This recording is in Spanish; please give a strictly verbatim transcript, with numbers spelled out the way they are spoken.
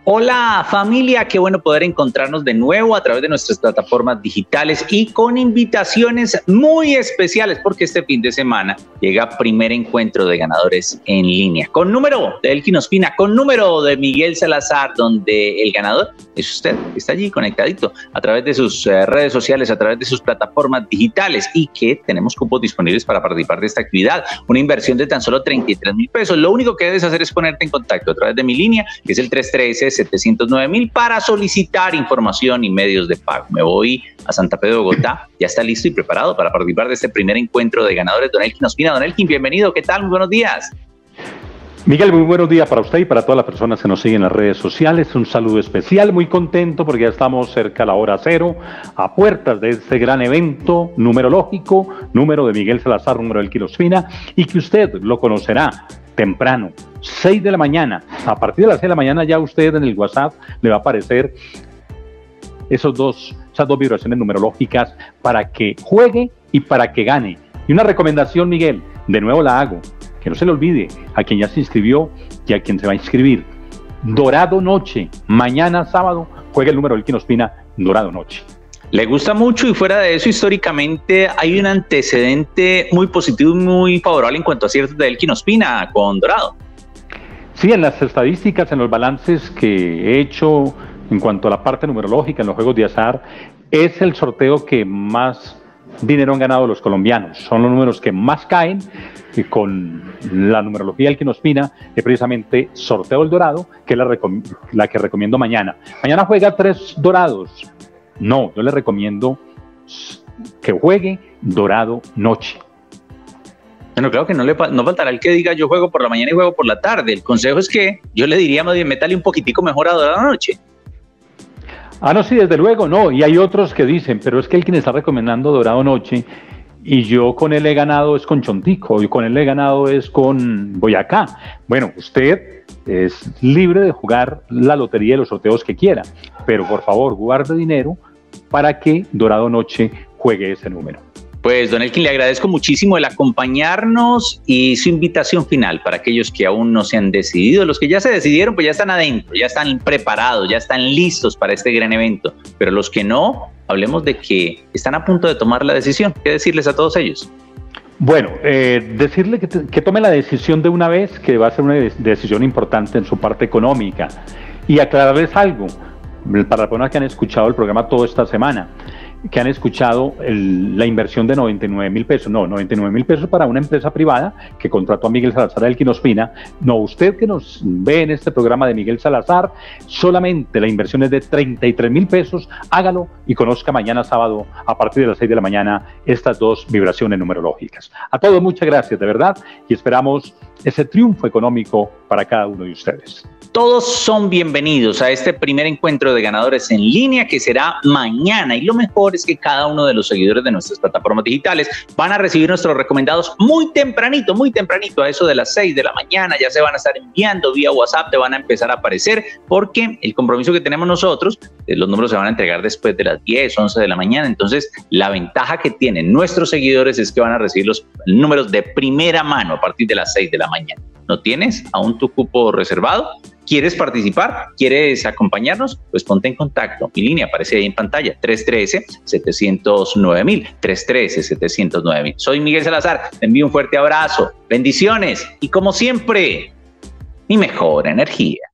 Hola familia, qué bueno poder encontrarnos de nuevo a través de nuestras plataformas digitales y con invitaciones muy especiales porque este fin de semana llega primer encuentro de ganadores en línea con número de Elkin Ospina, con número de Miguel Salazar, donde el ganador es usted, que está allí conectadito a través de sus uh, redes sociales, a través de sus plataformas digitales y que tenemos cupos disponibles para participar de esta actividad, una inversión de tan solo treinta y tres mil pesos. Lo único que debes hacer es ponerte en contacto a través de mi línea, que es el tres uno tres, siete cero nueve mil, para solicitar información y medios de pago. Me voy a Santa Fe de Bogotá, ya está listo y preparado para participar de este primer encuentro de ganadores. Don Elkin Ospina, don Elkin, bienvenido, ¿qué tal? Muy buenos días. Miguel, muy buenos días para usted y para todas las personas que nos siguen en las redes sociales. Un saludo especial, muy contento porque ya estamos cerca a la hora cero, a puertas de este gran evento numerológico, número de Miguel Salazar, número de Elkin Ospina, y que usted lo conocerá temprano, seis de la mañana. A partir de las seis de la mañana ya usted en el WhatsApp le va a aparecer esos dos, esas dos vibraciones numerológicas para que juegue y para que gane. Y una recomendación, Miguel, de nuevo la hago, que no se le olvide a quien ya se inscribió y a quien se va a inscribir. Dorado Noche, mañana sábado, juega el número del Elkin Ospina, Dorado Noche. Le gusta mucho y fuera de eso, históricamente hay un antecedente muy positivo y muy favorable en cuanto a aciertos de Elkin Ospina con Dorado. Sí, en las estadísticas, en los balances que he hecho en cuanto a la parte numerológica en los juegos de azar, es el sorteo que más dinero han ganado los colombianos. Son los números que más caen y con la numerología del Elkin Ospina, que precisamente sorteo el Dorado, que es la, la que recomiendo mañana. Mañana juega tres Dorados. No, yo le recomiendo que juegue Dorado Noche. Bueno, claro que no le no faltará el que diga yo juego por la mañana y juego por la tarde. El consejo es que yo le diría más bien métale un poquitico mejor a Dorado Noche. Ah, no, sí, desde luego, no. Y hay otros que dicen, pero es que el quien está recomendando Dorado Noche y yo con él he ganado es con Chontico y con él he ganado es con Boyacá. Bueno, usted es libre de jugar la lotería de los sorteos que quiera, pero por favor guarde dinero para que Dorado Noche juegue ese número. Pues, don Elkin, le agradezco muchísimo el acompañarnos y su invitación final para aquellos que aún no se han decidido. Los que ya se decidieron, pues ya están adentro, ya están preparados, ya están listos para este gran evento. Pero los que no, hablemos de que están a punto de tomar la decisión. ¿Qué decirles a todos ellos? Bueno, eh, decirle que, que tome la decisión de una vez, que va a ser una de decisión importante en su parte económica. Y aclararles algo, para las personas que han escuchado el programa toda esta semana, que han escuchado el, la inversión de noventa y nueve mil pesos. No, noventa y nueve mil pesos para una empresa privada que contrató a Miguel Salazar del Elkin Ospina. No, usted que nos ve en este programa de Miguel Salazar, solamente la inversión es de treinta y tres mil pesos. Hágalo y conozca mañana sábado a partir de las seis de la mañana estas dos vibraciones numerológicas. A todos muchas gracias, de verdad, y esperamos ese triunfo económico para cada uno de ustedes. Todos son bienvenidos a este primer encuentro de ganadores en línea que será mañana, y lo mejor es que cada uno de los seguidores de nuestras plataformas digitales van a recibir nuestros recomendados muy tempranito, muy tempranito, a eso de las seis de la mañana. Ya se van a estar enviando vía WhatsApp, te van a empezar a aparecer, porque el compromiso que tenemos nosotros, los números se van a entregar después de las diez, once de la mañana. Entonces la ventaja que tienen nuestros seguidores es que van a recibir los números de primera mano a partir de las seis de la mañana. ¿No tienes aún tu cupo reservado? ¿Quieres participar? ¿Quieres acompañarnos? Pues ponte en contacto. Mi línea aparece ahí en pantalla, tres uno tres, siete cero nueve mil, tres uno tres, siete cero nueve mil. Soy Miguel Salazar, te envío un fuerte abrazo, bendiciones y como siempre, mi mejor energía.